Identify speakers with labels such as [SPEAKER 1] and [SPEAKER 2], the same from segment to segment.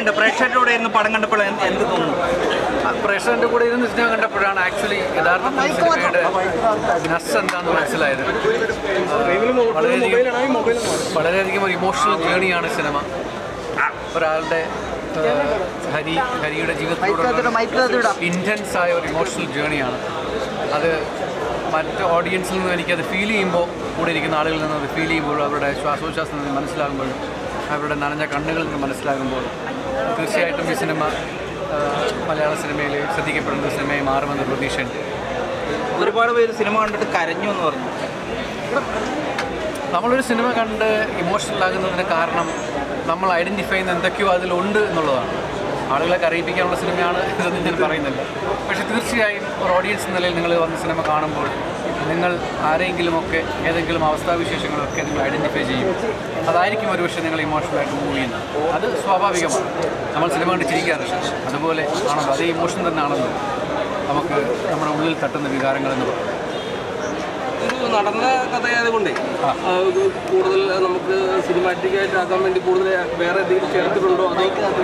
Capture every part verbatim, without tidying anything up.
[SPEAKER 1] എങ്ങനെയുണ്ട് പ്രേക്ഷകരുടെ ഇന്ന് പടം കണ്ടപ്പോൾ എന്ത് തോന്നുന്നു?
[SPEAKER 2] പ്രേക്ഷകരുടെ കൂടെ ഇരുന്ന് സിനിമ കണ്ടപ്പോഴാണ് ആക്ച്വലി യഥാർത്ഥത്തിൽ സിനിമയുടെ നസ് എന്താണെന്ന് മനസ്സിലായത്. വളരെയധികം വളരെയധികം ഒരു ഇമോഷണൽ ജേണിയാണ് സിനിമ. ഒരാളുടെ ഹരി ഹരിയുടെ ജീവിതത്തിലൂടെ ഇൻറ്റൻസ് ആയ ഒരു ഇമോഷണൽ ജേണിയാണ് അത്. മറ്റ് ഓഡിയൻസിൽ നിന്നും എനിക്കത് ഫീൽ ചെയ്യുമ്പോൾ, കൂടെ ഇരിക്കുന്ന ആളുകളിൽ നിന്ന് അത് ഫീൽ ചെയ്യുമ്പോൾ, അവരുടെ ശ്വാസോച്ഛ്വാസം നിന്ന് മനസ്സിലാകുമ്പോൾ, അവരുടെ നനഞ്ഞ കണ്ണുകളിൽ നിന്ന് മനസ്സിലാകുമ്പോൾ തീർച്ചയായിട്ടും ഈ സിനിമ മലയാള സിനിമയിൽ ശ്രദ്ധിക്കപ്പെടുന്ന സിനിമയായി മാറുമെന്ന പ്രതീക്ഷയുണ്ട്.
[SPEAKER 1] ഒരുപാട് പേര് സിനിമ കണ്ടിട്ട് കരഞ്ഞു എന്ന് പറഞ്ഞു.
[SPEAKER 2] നമ്മളൊരു സിനിമ കണ്ട് ഇമോഷണൽ ആകുന്നതിന് കാരണം നമ്മൾ ഐഡൻറ്റിഫൈ ചെയ്യുന്ന എന്തൊക്കെയോ അതിലുണ്ട് എന്നുള്ളതാണ്. ആളുകളെ അറിയിപ്പിക്കാനുള്ള സിനിമയാണ് ഇതൊന്നും ഞാൻ പറയുന്നില്ല. പക്ഷേ തീർച്ചയായും ഒരു ഓഡിയൻസ് എന്ന നിലയിൽ നിങ്ങൾ വന്ന സിനിമ കാണുമ്പോൾ നിങ്ങൾ ആരെങ്കിലുമൊക്കെ ഏതെങ്കിലും അവസ്ഥാവിശേഷങ്ങളൊക്കെ നിങ്ങൾ ഐഡൻറ്റിഫൈ ചെയ്യും. അതായിരിക്കും ഒരുപക്ഷെ നിങ്ങൾ ഇമോഷണലായിട്ട് മൂവ് ചെയ്യുന്നത്. അത് സ്വാഭാവികമാണ്. നമ്മൾ സിനിമ കണ്ട് ചിരിക്കാറില്ല, അതുപോലെ ആണല്ലോ, അതേ ഇമോഷൻ തന്നെയാണല്ലോ നമുക്ക് നമ്മുടെ ഉള്ളിൽ തട്ടുന്ന വികാരങ്ങളെന്ന് പറയും.
[SPEAKER 3] ഒരു നടന്ന കഥയായതുകൊണ്ടേ കൂടുതൽ നമുക്ക് സിനിമാറ്റിക്കായിട്ട് ആക്കാൻ വേണ്ടി കൂടുതൽ വേറെ എന്തെങ്കിലും ചേർത്തിട്ടുണ്ടോ? അതോ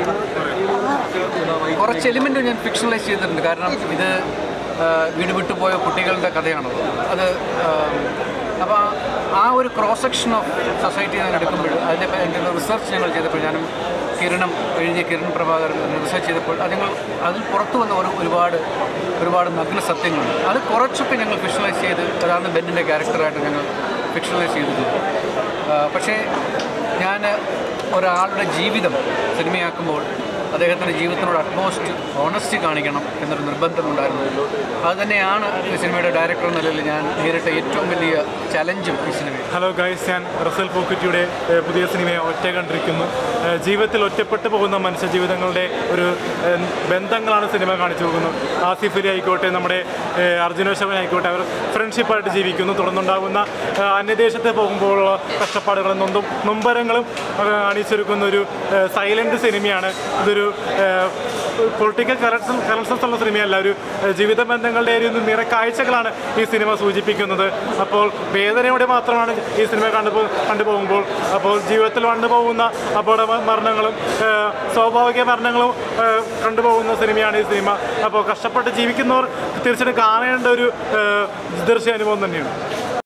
[SPEAKER 2] കുറച്ച് എലിമെൻറ്റ് ഞാൻ ഫിക്ഷണലൈസ് ചെയ്തിട്ടുണ്ട്. കാരണം ഇത് വീട് വിട്ടുപോയ കുട്ടികളുടെ കഥയാണത്. അത് അപ്പോൾ ആ ഒരു ക്രോസ് സെക്ഷൻ ഓഫ് സൊസൈറ്റി ഞാൻ എടുക്കുമ്പോൾ അതിൻ്റെ എൻ്റെ റിസർച്ച് ഞങ്ങൾ ചെയ്തപ്പോൾ, ഞാനും കിരണം എഴുതിയ കിരൺ പ്രഭാകരൻ റിസർച്ച് ചെയ്തപ്പോൾ അത് ഞങ്ങൾ അതിൽ പുറത്തു വന്ന ഒരു ഒരുപാട് ഒരുപാട് നഗ്ന സത്യങ്ങളുണ്ട്. അത് കുറച്ചൊക്കെ ഞങ്ങൾ ഫിക്ഷണലൈസ് ചെയ്ത് അതാണ് ബെന്നിൻ്റെ ക്യാരക്ടറായിട്ട് ഞങ്ങൾ ഫിക്ഷണലൈസ് ചെയ്തിട്ടുണ്ട്. പക്ഷേ ഞാൻ ഒരാളുടെ ജീവിതം സിനിമയാക്കുമ്പോൾ അദ്ദേഹത്തിൻ്റെ ജീവിതത്തിനോട് അറ്റ്മോസ്റ്റ് ഓണസ്റ്റി കാണിക്കണം എന്നൊരു നിർബന്ധമുണ്ടായിരുന്നു. അതുതന്നെയാണ് ഈ സിനിമയുടെ ഡയറക്ടർ എന്ന നിലയിൽ ഞാൻ നേരിട്ട ഏറ്റവും വലിയ ചലഞ്ചും ഈ സിനിമയിൽ.
[SPEAKER 4] ഹലോ ഗൈസ്, ഞാൻ റസൂൽപൂട്ടിയുടെ പുതിയ സിനിമയെ ഒറ്റ കണ്ടിരിക്കുന്നു. ജീവിതത്തിൽ ഒറ്റപ്പെട്ടു പോകുന്ന മനുഷ്യ ജീവിതങ്ങളുടെ ഒരു ബന്ധങ്ങളാണ് സിനിമ കാണിച്ചു പോകുന്നത്. ആസിഫ് അലി ആയിക്കോട്ടെ, നമ്മുടെ അർജുനോഷവൻ ആയിക്കോട്ടെ, അവർ ഫ്രണ്ട്ഷിപ്പായിട്ട് ജീവിക്കുന്നു. തുടർന്നുണ്ടാകുന്ന അന്യദേശത്ത് പോകുമ്പോഴുള്ള കഷ്ടപ്പാടുകളും നൊന്തും നൊമ്പരങ്ങളും അണിച്ചൊരുക്കുന്ന ഒരു സൈലൻറ്റ് സിനിമയാണ്. ഇതൊരു പൊളിറ്റിക്കൽ കറക്ഷൻ കറക്ഷൻസ് ഉള്ള സിനിമയല്ല, ഒരു ജീവിത ബന്ധങ്ങളുടെ ഒരു നിറ കാഴ്ചകളാണ് ഈ സിനിമ സൂചിപ്പിക്കുന്നത്. അപ്പോൾ വേദനയോടെ മാത്രമാണ് ഈ സിനിമ കണ്ടു കണ്ടുപോകുമ്പോൾ അപ്പോൾ ജീവിതത്തിൽ വന്നുപോകുന്ന അപകട മരണങ്ങളും സ്വാഭാവിക മരണങ്ങളും കണ്ടുപോകുന്ന സിനിമയാണ് ഈ സിനിമ. അപ്പോൾ കഷ്ടപ്പെട്ട് ജീവിക്കുന്നവർ തീർച്ചയായിട്ടും കാണേണ്ട ഒരു ദൃശ്യാനുഭവം തന്നെയാണ്.